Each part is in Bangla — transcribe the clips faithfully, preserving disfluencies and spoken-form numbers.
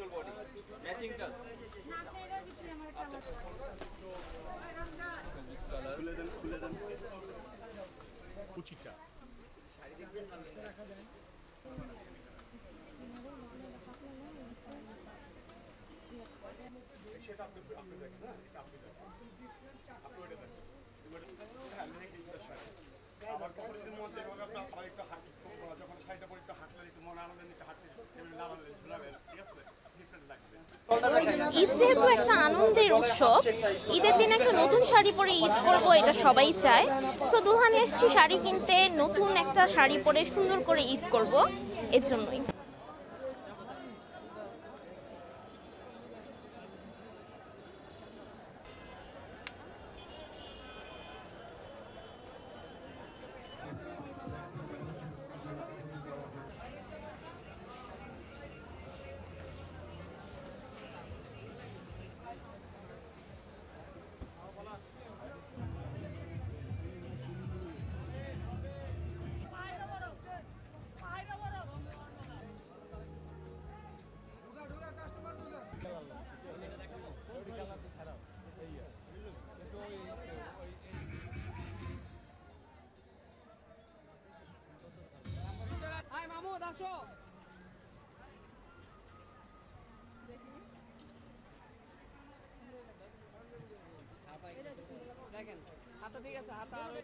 কুচিটা সেটা আপনি আপনি দেখেন না এটা আপনি দেখেন আপনি ওটা দেখেন আবার কখন যদি মন চাই আপনার সবাই একটু হাঁটি যখন শাড়িটা পরে একটু হাঁটলে একটু মনে আনন্দ একটু হাঁটতে নাড়াবেন ঝুলাবেন ঠিক আছে ডিফারেন্ট লাগবে। ঈদ যেহেতু একটা আনন্দের উৎসব, ঈদের দিন একটা নতুন শাড়ি পরে ঈদ করব এটা সবাই চায়। সো দুলহানে এসেছি শাড়ি কিনতে, নতুন একটা শাড়ি পরে সুন্দর করে ঈদ করব, এর জন্যই। দেখেন হাতা ঠিক আছে, হাতা আর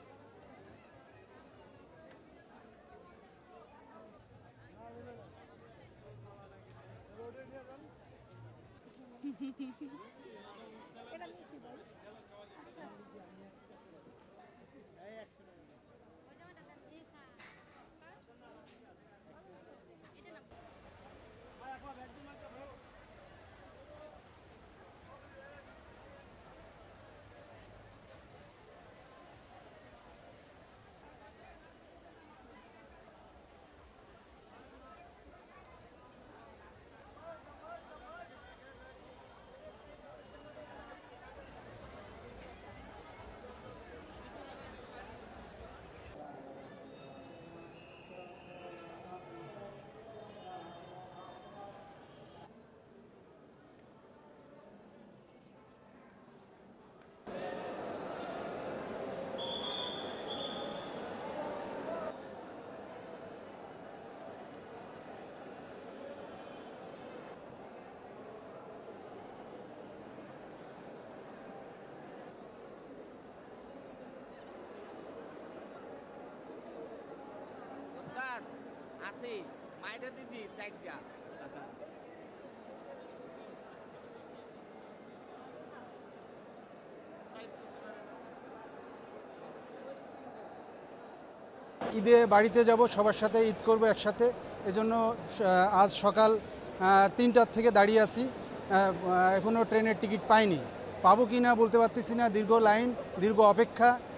আছে মাইটা দিছি চারটা। ঈদে বাড়িতে যাব, সবার সাথে ঈদ করব একসাথে, এজন্য আজ সকাল তিনটার থেকে দাঁড়িয়ে আছি। এখনও ট্রেনের টিকিট পাইনি, পাবো কি না বলতে পারতেছি না। দীর্ঘ লাইন, দীর্ঘ অপেক্ষা।